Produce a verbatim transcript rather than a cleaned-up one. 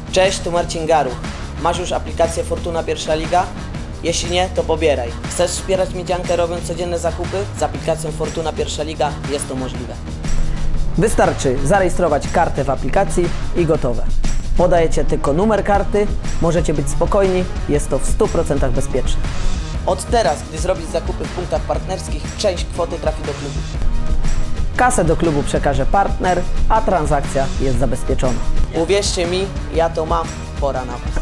Cześć, tu Marcin Garuch. Masz już aplikację Fortuna Pierwsza Liga? Jeśli nie, to pobieraj. Chcesz wspierać Miedziankę robiąc codzienne zakupy? Z aplikacją Fortuna Pierwsza Liga jest to możliwe. Wystarczy zarejestrować kartę w aplikacji i gotowe. Podajecie tylko numer karty, możecie być spokojni, jest to w stu procentach bezpieczne. Od teraz, gdy zrobisz zakupy w punktach partnerskich, część kwoty trafi do klubu. Kasę do klubu przekaże partner, a transakcja jest zabezpieczona. Uwierzcie mi, ja to mam, pora na was.